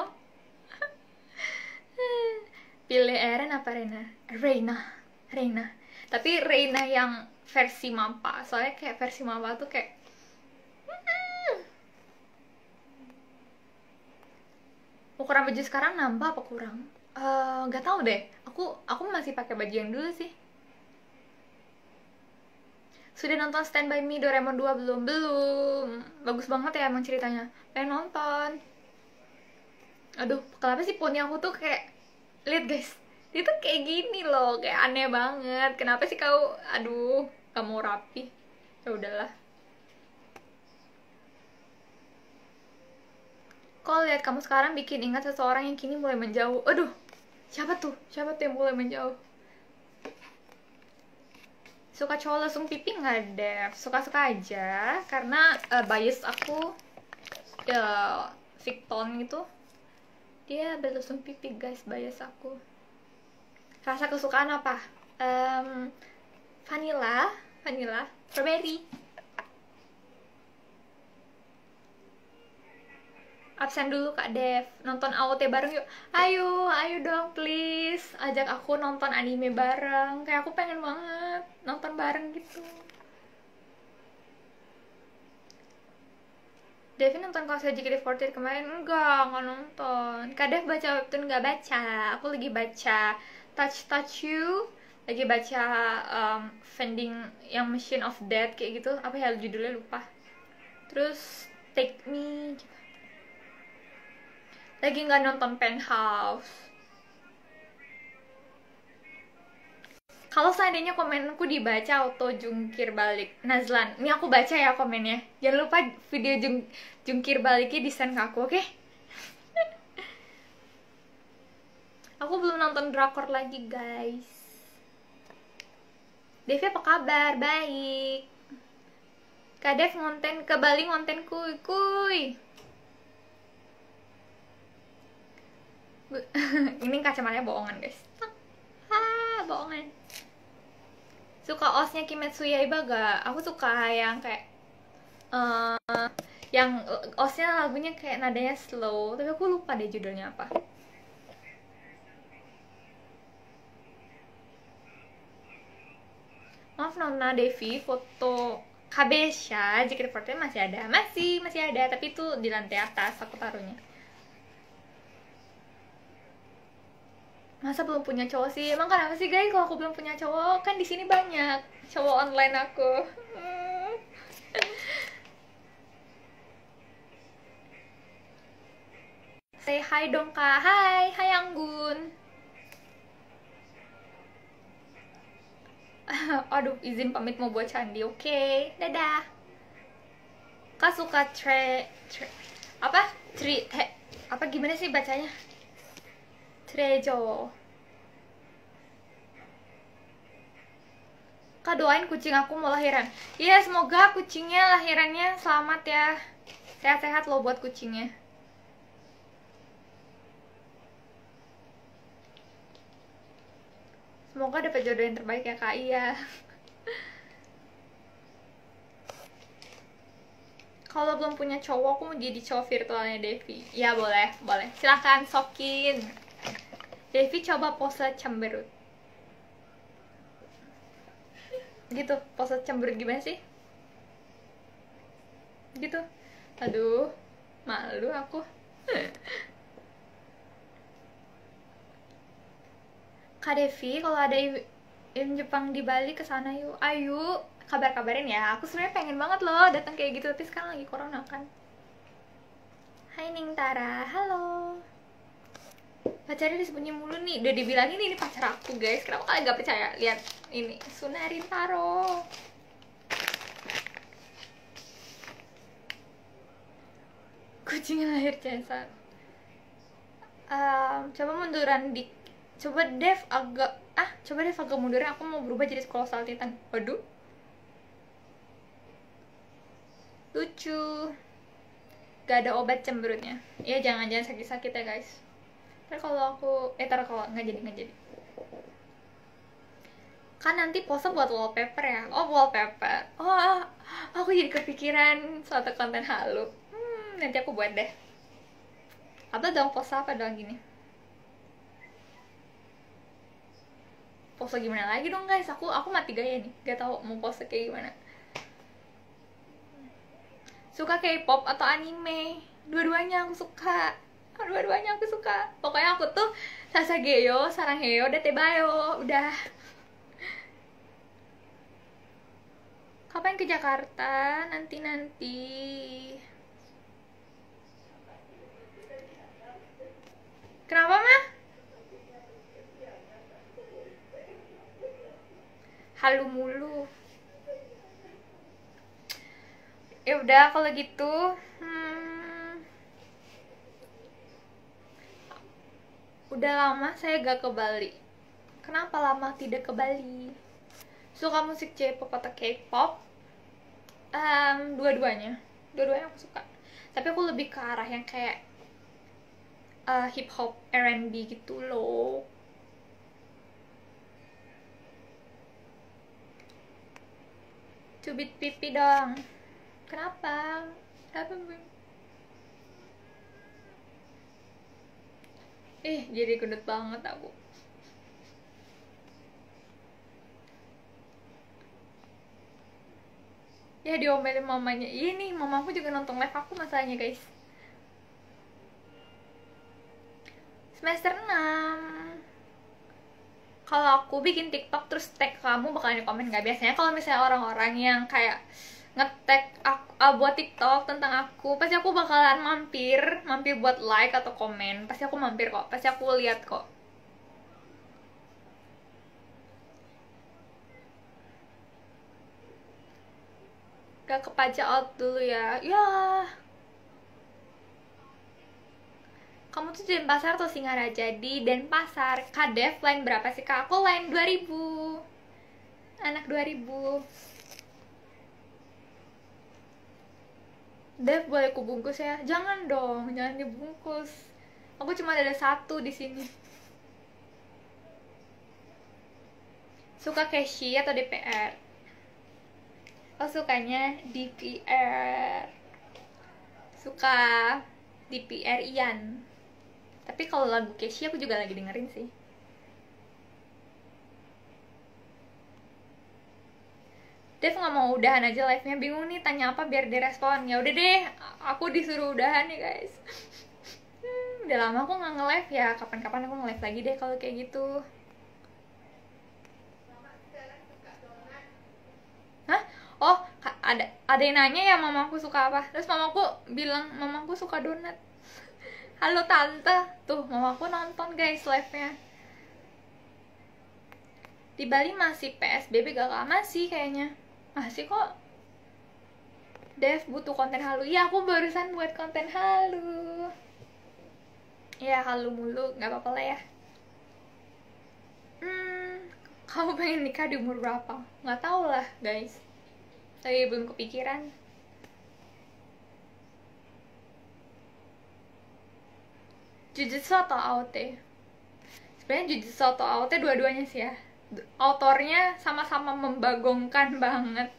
Pilih Eren apa Reina? Reina. Tapi Reina yang versi Mappa. Soalnya kayak versi Mappa tuh kayak ukuran baju sekarang nambah apa kurang? Gak tau deh. Aku masih pakai baju yang dulu sih. Sudah nonton Stand By Me Doraemon 2 belum? Belum. Bagus banget ya emang ceritanya. Pengen nonton. Aduh, kenapa sih poni aku tuh kayak, lihat guys, dia tuh kayak gini loh, kayak aneh banget. Kenapa sih kau, aduh, kamu rapi. Ya udahlah. Kok lihat kamu sekarang bikin ingat seseorang yang kini mulai menjauh. Aduh, siapa tuh yang mulai menjauh? Suka cowok langsung pipi nggak, Dev? Suka-suka aja, karena bias aku Victon gitu, dia berlangsung pipi guys, bias aku. Rasa kesukaan apa? Vanilla, strawberry. Absen dulu Kak Dev, nonton AOT bareng yuk. Ayo dong please, ajak aku nonton anime bareng. Kayak aku pengen banget nonton bareng gitu. Devin nonton konser JKT48 kemarin? Enggak nonton. Kak Dev baca webtoon? Nggak baca. Aku lagi baca Touch You, lagi baca Vending yang Machine of Death kayak gitu. Apa ya judulnya, lupa. Terus Take Me gitu. Lagi nggak nonton Penthouse. Kalau seandainya komenku dibaca auto jungkir balik Nazlan, ini aku baca ya komennya. Jangan lupa video jungkir baliknya di send ke aku, oke? Aku belum nonton drakor lagi guys. Devi apa kabar? Baik. Kak Dev ngonten ke Bali, ngonten kuy. Ini kacamatanya bohongan guys. Bohongan. Suka osnya Kimetsu Yaiba gak? Aku suka yang kayak yang osnya lagunya kayak nadanya slow, tapi aku lupa deh judulnya apa. Maaf Nona Devi, foto Kabesha JKT48 masih ada? Masih ada, tapi itu di lantai atas aku taruhnya. Masa belum punya cowok sih? Emang kenapa sih guys kalau aku belum punya cowok? Kan di sini banyak cowok online aku. Say hi dong Kak. Hai Anggun. Aduh, izin pamit mau buat candi. Oke, dadah. Kak suka apa gimana sih bacanya? Trejo. Kak doain kucing aku mau lahiran. Iya, semoga kucingnya lahirannya selamat ya. Sehat-sehat loh buat kucingnya. Semoga dapat jodoh yang terbaik ya Kak. Iya. Kalau belum punya cowok, aku mau jadi cowok virtualnya Devi. Ya boleh. Silahkan sokin. Devi coba pose cemberut. Gitu, pose cemberut gimana sih? Gitu. Aduh, malu aku. Kak Devi, kalau ada event Jepang di Bali kesana yuk. Ayo, kabarin ya. Aku sebenarnya pengen banget loh datang kayak gitu, tapi sekarang lagi corona kan. Hai Ningtara, halo. Pacarnya disebutnya mulu nih, udah dibilangin ini pacar aku guys. Kenapa kalian gak percaya? Lihat ini, Sunarintaro. Kucing lahir cesar. Coba munduran di, coba Dev agak Coba deh Vaga mundurin, aku mau berubah jadi kolosal titan. Waduh, lucu. Gak ada obat cemberutnya. Ya jangan sakit-sakit ya guys. Ntar kalau aku kalau nggak jadi. Kan nanti pose buat wallpaper ya. Oh, wallpaper. Oh, aku jadi kepikiran suatu konten halu. Nanti aku buat deh. Apa dong pose apa dong gini? Pose gimana lagi dong guys? Aku mati gaya nih. Gak tau mau pose kayak gimana. Suka K-pop atau anime? Dua-duanya aku suka. Pokoknya aku tuh Sasageyo, Sarangheyo, Datebayo. Udah. Kapan ke Jakarta? Nanti. Kenapa mah? Halu mulu. Ya udah kalau gitu. Udah lama saya gak ke Bali. Kenapa lama tidak ke Bali? Suka musik J-pop atau K-pop? Dua-duanya aku suka. Tapi aku lebih ke arah yang kayak hip hop, R&B gitu loh. Cubit pipi dong. Kenapa Bang? Jadi gendut banget aku. Ya diomelin mamanya. Iya nih, mamaku juga nonton live aku masalahnya guys. Semester 6. Kalau aku bikin TikTok terus tag kamu bakalan di komen gak? Biasanya kalau misalnya orang-orang yang kayak nge-tag buat TikTok tentang aku, pasti aku bakalan mampir buat like atau komen. Pasti aku mampir kok, pasti aku lihat kok. Gak kepaja out dulu ya. Kamu tuh di Denpasar atau Singaraja? Di Denpasar. Kadev line berapa sih kak? Aku line 2000. Anak 2000. Dev boleh kubungkus ya? Jangan dong, jangan dibungkus. Aku cuma ada satu di sini. Suka Keshi atau DPR? Oh, sukanya DPR. Suka DPR Ian. Tapi kalau lagu Keshi aku juga lagi dengerin sih. Dev nggak mau udahan aja live-nya, bingung nih tanya apa biar direspon. Ya udah deh, aku disuruh udahan nih guys. Udah lama aku nggak nge-live ya, kapan-kapan aku nge-live lagi deh kalau kayak gitu. Hah? Oh, ada yang nanya ya mamaku suka apa. Terus mamaku bilang mamaku suka donat. Halo tante, tuh mamaku nonton guys live-nya. Di Bali masih PSBB gak kak? Masih kayaknya. Masih kok. Dev butuh konten halu. Iya, aku barusan buat konten halu. Ya, halu mulu, gak apa-apa lah ya. Kamu pengen nikah di umur berapa? Gak tau lah guys. Tapi belum kepikiran. Jujutsu atau AOT? Sebenarnya Jujutsu atau AOT dua-duanya sih ya. Autornya sama-sama membagongkan banget.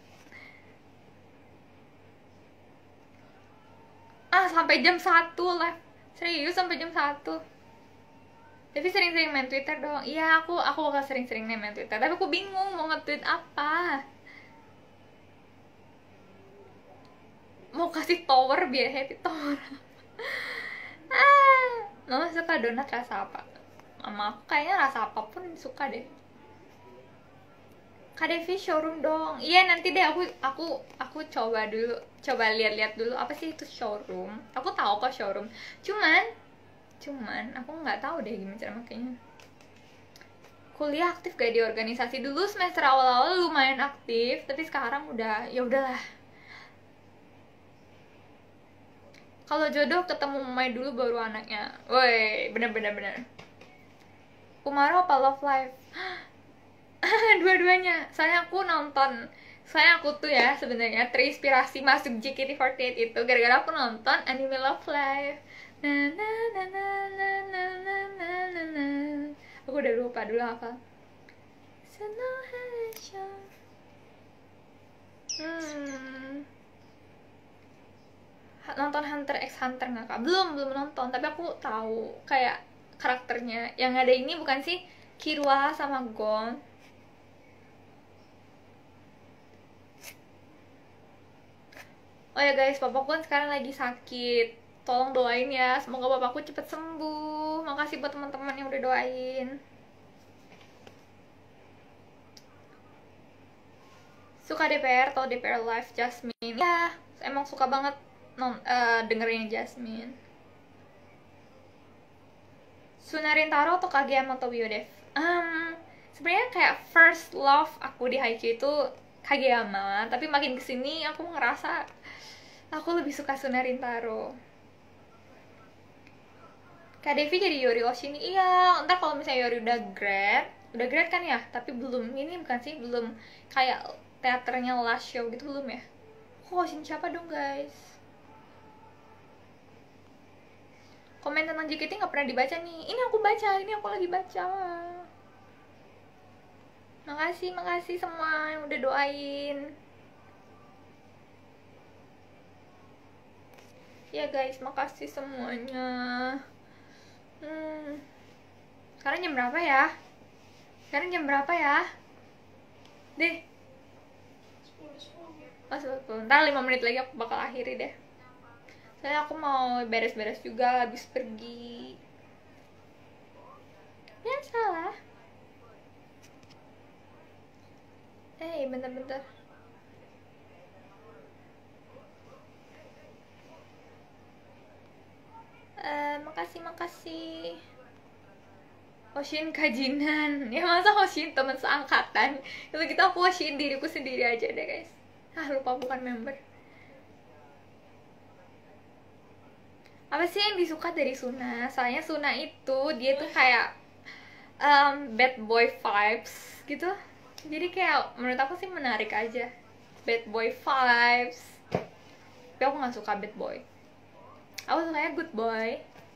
Sampai jam 1 live. Serius sampai jam 1. Tapi sering-sering main Twitter dong. Iya, aku bakal sering-sering main Twitter. Tapi aku bingung mau nge-tweet apa. Mau kasih tower biar happy tower. Mama suka donat rasa apa? Mama aku kayaknya rasa apapun suka deh. KDV showroom dong. Iya, nanti deh aku coba dulu. Coba lihat-lihat dulu apa sih itu showroom. Aku tahu kok showroom. Cuman aku nggak tahu deh gimana cara makainya. Kuliah aktif gak di organisasi? Dulu semester awal-awal lumayan aktif, tapi sekarang udah ya udahlah. Kalau jodoh ketemu Umay dulu baru anaknya. Woi, bener. Umaro apa Love Live? Dua-duanya. Soalnya aku tuh ya sebenarnya terinspirasi masuk JKT48 itu gara-gara aku nonton anime Love Live. Na na na na na na na na na na. Aku udah lupa dulu apa. Nonton Hunter x Hunter nggak kak? Belum nonton, tapi aku tahu kayak karakternya. Yang ada ini bukan sih Killua sama Gon? Oh ya guys, papaku kan sekarang lagi sakit. Tolong doain ya, semoga bapakku cepet sembuh. Makasih buat teman-teman yang udah doain. Suka DPR atau DPR Live Jasmine? Ya, emang suka banget dengerin Jasmine. Sunarintaro atau Kageyama atau Biodev? Sebenarnya kayak first love aku di Haikyuu itu Kageyama, tapi makin kesini aku ngerasa aku lebih suka Sunarintaro. Kak Devi jadi Yori Oshini. Iya, ntar kalau misalnya Yori udah grad kan ya, tapi belum, ini bukan sih, belum kayak teaternya last show gitu, belum ya. Oshin siapa dong guys? Komen tentang JKT nggak pernah dibaca nih. Ini aku baca, ini aku lagi baca. Makasih semua yang udah doain. Ya guys, makasih semuanya. Sekarang jam berapa ya? Deh. Oh, 10. Ntar 5 menit lagi aku bakal akhiri deh. Soalnya aku mau beres-beres juga habis pergi. Biasalah. Bentar. Makasih. Hoshin kajinan. Ya masa Hoshin teman seangkatan. Kalau gitu aku Hoshin diriku sendiri aja deh guys. Lupa bukan member. Apa sih yang disuka dari Suna? Soalnya Suna itu dia tuh kayak bad boy vibes gitu. Jadi kayak menurut aku sih menarik aja. Bad boy vibes. Tapi aku gak suka bad boy. Aku sukanya good boy.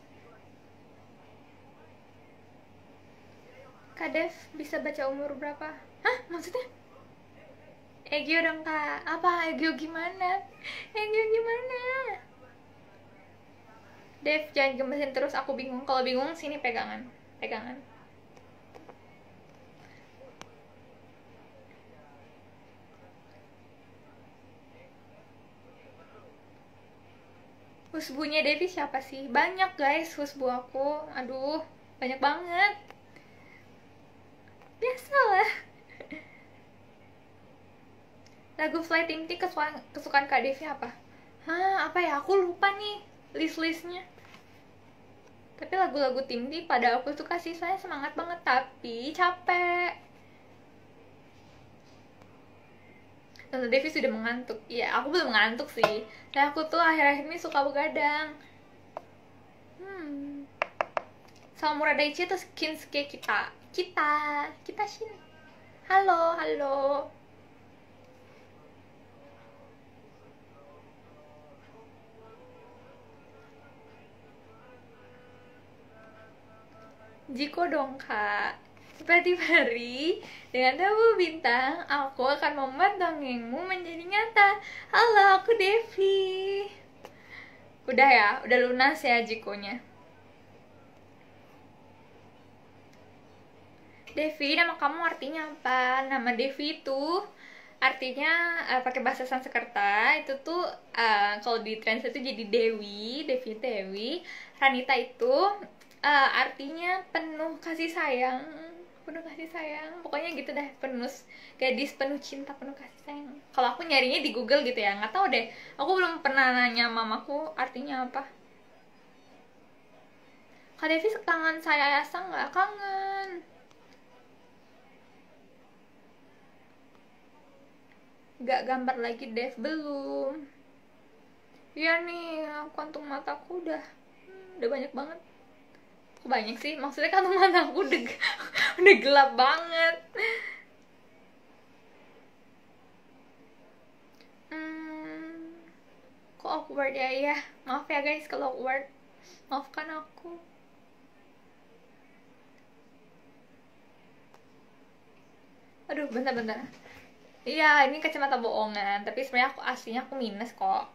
Kak Dev bisa baca umur berapa? Hah? Maksudnya? Egyo dong kak. Apa Egyo gimana? Dev jangan gemesin terus, aku bingung. Kalau bingung sini pegangan. Husbunya Devi siapa sih? Banyak guys husbu aku. Aduh, banyak banget. Biasalah. Lagu Fly Team T kesukaan Kak Devi apa? Apa ya? Aku lupa nih list-listnya. Tapi lagu-lagu Team T pada aku suka sih, soalnya semangat banget, tapi capek. Tante Devi sudah mengantuk. Iya, aku belum mengantuk sih. Dan aku tuh akhir-akhir ini suka begadang. Salamura Daichi tuh Shinsuke kita Shin. Halo. Jiko dong kak. Seperti peri dengan debu bintang, aku akan membuat dongengmu menjadi nyata. Halo, aku Devi. Udah ya, udah lunas ya Jikonya. Devi, nama kamu artinya apa? Nama Devi itu artinya pakai bahasa Sanskerta itu tuh kalau di translate itu jadi Dewi. Ranita itu artinya penuh kasih sayang. Pokoknya gitu deh, gadis penuh cinta, penuh kasih sayang. Kalau aku nyarinya di Google gitu ya, nggak tahu deh. Aku belum pernah nanya mamaku artinya apa. Kak Devi kangen saya Yasa nggak? Kangen. Gak gambar lagi Dev, belum. Iya nih, kantung mataku udah banyak banget. Banyak sih, maksudnya kantung mataku udah gelap banget. Kok awkward ya? Ya, maaf ya guys kalau awkward. Maafkan aku. Aduh, bentar-bentar. Iya, ini kacamata bohongan, tapi sebenarnya aku aslinya aku minus kok.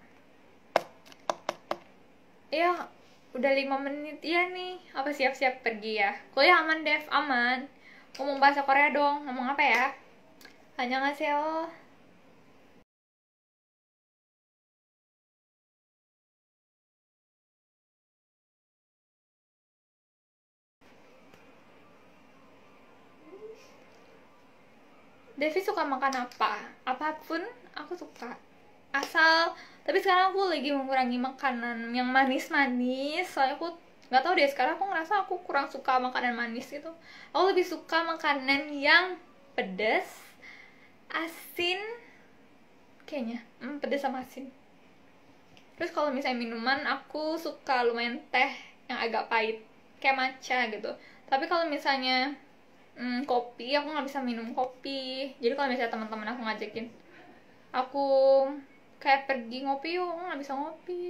Iya, udah 5 menit. Iya nih, apa siap-siap pergi ya? Kuliah aman, Dev, aman. Ngomong bahasa Korea dong, ngomong apa ya? Annyeonghaseyo. Devi suka makan apa? Apapun aku suka. Asal, tapi sekarang aku lagi mengurangi makanan yang manis-manis. Soalnya aku nggak tahu deh, sekarang aku ngerasa aku kurang suka makanan manis gitu. Aku lebih suka makanan yang pedas, asin, kayaknya. Pedas sama asin. Terus kalau misalnya minuman, aku suka lumayan teh yang agak pahit, kayak matcha gitu. Tapi kalau misalnya kopi, aku nggak bisa minum kopi. Jadi kalau misalnya teman-teman aku ngajakin aku kayak pergi ngopi yuk, aku nggak bisa ngopi.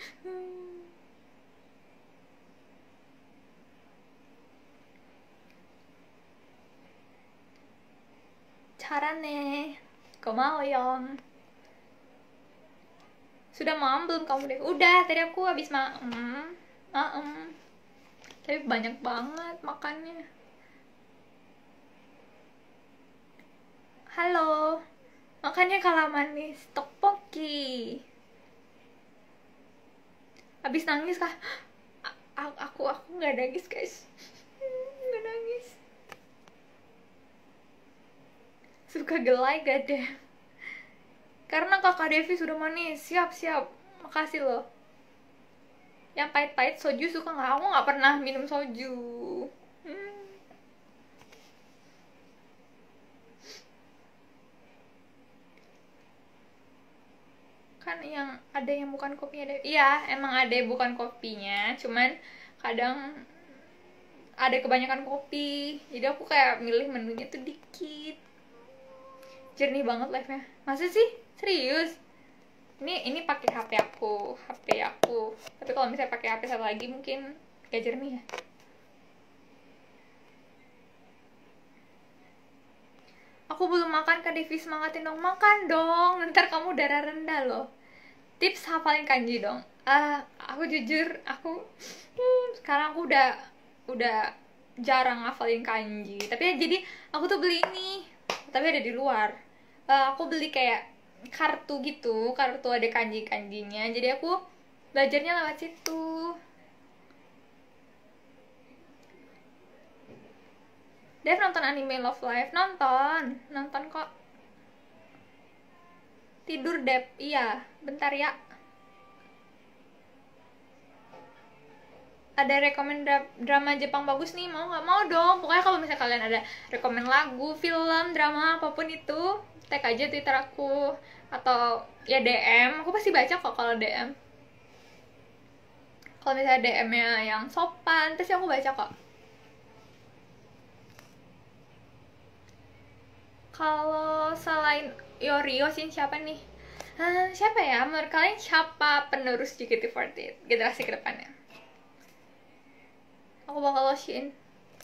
Carane gomaoyong. Sudah maam belum kamu deh? Udah, tadi aku habis maem. Tapi banyak banget makannya. Halo, makannya kalah manis, tteokbokki. Habis nangis kah? Aku nggak nangis guys, nggak nangis. Suka gelai gak deh? Karena kakak Devi sudah manis. Siap, makasih loh. Yang pahit-pahit soju suka nggak? Aku nggak pernah minum soju. Kan yang ada yang bukan kopinya deh. Iya, emang ada yang bukan kopinya, cuman kadang ada kebanyakan kopi, jadi aku kayak milih menunya tuh dikit. Jernih banget live-nya. Masa sih? Serius? Ini pakai HP aku. Tapi kalau misalnya pakai HP satu lagi mungkin gak jernih ya. Aku belum makan, Kak Devi, semangatin dong. Makan dong, ntar kamu darah rendah loh. Tips hafalin kanji dong. Aku jujur, sekarang aku udah jarang hafalin kanji. Tapi ya, jadi aku tuh beli ini, tapi ada di luar. Aku beli kayak kartu gitu, kartu ada kanji-kanjinya. Jadi aku belajarnya lewat situ. Dev nonton anime Love Live? Nonton kok. Tidur Dev, iya, bentar ya. Ada rekomen drama Jepang bagus nih, mau nggak? Mau dong. Pokoknya kalau misalnya kalian ada rekomen lagu, film, drama, apapun itu, tag aja Twitter aku atau ya DM. Aku pasti baca kok kalau DM. Kalau misalnya DM-nya yang sopan, pasti aku baca kok. Kalau selain Yosin siapa nih? Siapa ya? Menurut kalian siapa penerus JKT48 generasi kedepannya? Aku bakal Yosin.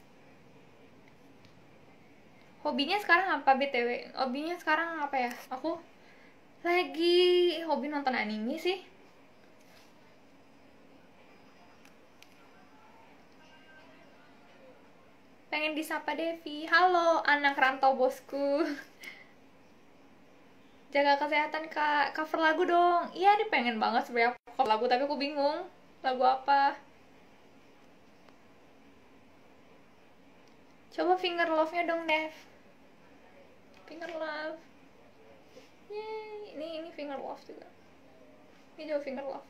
Hobinya sekarang apa BTW? Hobinya sekarang apa ya? Aku lagi hobi nonton anime sih. Pengen disapa Devi. Halo, anak rantau bosku. Jaga kesehatan kak. Cover lagu dong. Iya, ini pengen banget sebenarnya cover lagu, tapi aku bingung lagu apa. Coba Finger Love-nya dong, Dev. Finger Love. Yeay, ini Finger Love juga. Ini juga Finger Love.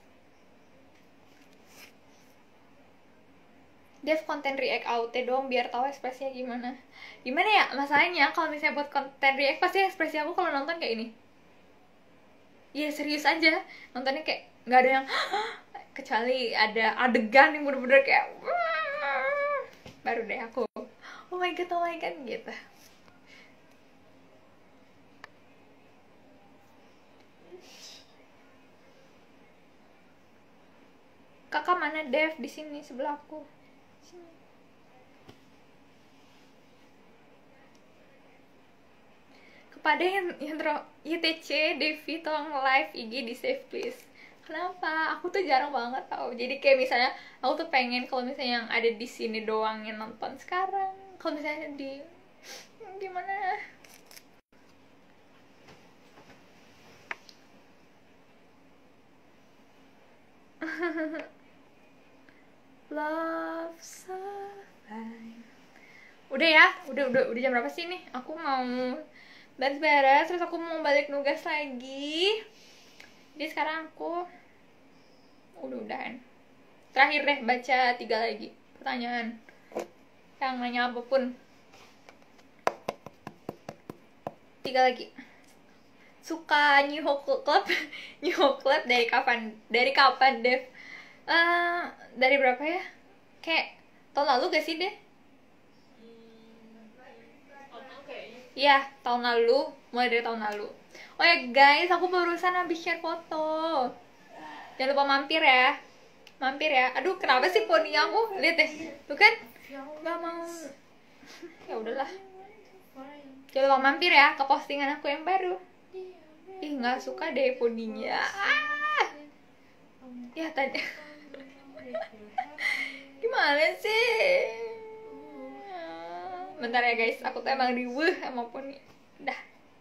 Dev konten react AUT dong biar tahu ekspresinya gimana. Gimana ya? Masalahnya kalau misalnya buat konten react pasti ekspresi aku kalau nonton kayak ini. Iya, serius aja. Nontonnya kayak nggak ada yang kecuali ada adegan yang bener-bener kayak baru deh aku oh my god gitu. Kakak mana Dev? Di sini sebelahku. Sini. Kepada yang YTC, Devi tolong live IG di save please. Kenapa? Aku tuh jarang banget tau. Jadi kayak misalnya aku tuh pengen kalau misalnya yang ada di sini doang yang nonton sekarang. Kalau misalnya di gimana? Love survive. Udah ya, udah jam berapa sih nih? Aku mau beres-beres, terus aku mau balik nugas lagi. Jadi sekarang aku udahan. Terakhir deh baca 3 lagi pertanyaan yang nanya apapun. 3 lagi. Suka New Hope Club? New Hope Club dari kapan? Dari kapan, Dev? Dari berapa ya? Kayak tahun lalu gak sih, Dev? Iya, tahun lalu, mulai dari tahun lalu. Oh ya guys, aku barusan habis share foto. Jangan lupa mampir ya. Mampir ya. Aduh, kenapa sih poni aku? Lihat deh. Tuh kan? Gak mau. Ya udahlah. Jangan lupa mampir ya ke postingan aku yang baru. Ih, nggak suka deh poninya. Ya tadi. Gimana sih? Bentar ya guys, aku tuh emang riweuh sama poni. Dah.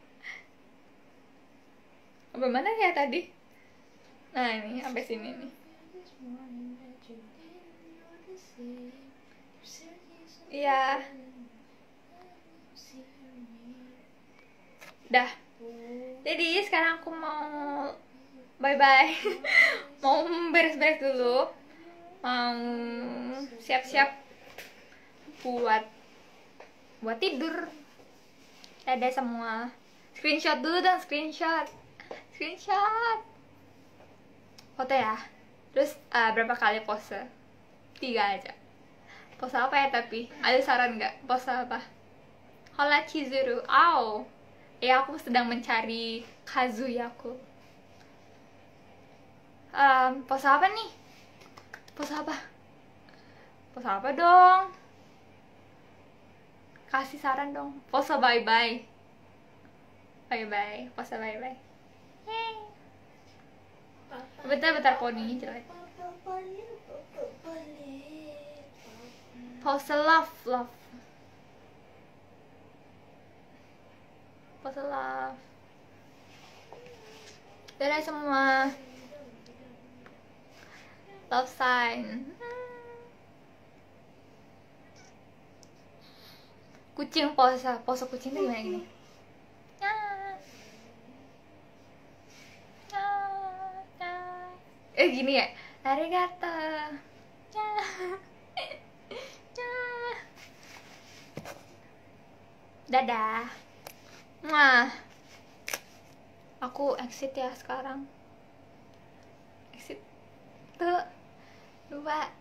Sampai mana ya tadi? Nah ini, sampai sini nih. Iya. Dah. Jadi sekarang aku mau bye-bye. Mau beres-beres dulu. Mau siap-siap buat tidur. Dadah semua. Screenshot dulu dong, screenshot foto ya. Terus berapa kali pose? 3 aja. Pose apa ya tapi? Ada saran nggak? Pose apa? Hola Chizuru. Au. Ya aku sedang mencari Kazuyaku. Pose apa nih? Pose apa? Pose apa dong? Kasih saran dong. Pose bye-bye. Bye-bye. Pose bye-bye. Bentar poninya jelek. Pose love. Pose love. Dadah semua. Love sign. Kucing pose kucing tuh gimana gini? Gini ya. Arigato. Dadah. Aku exit ya sekarang. Exit. 1, 2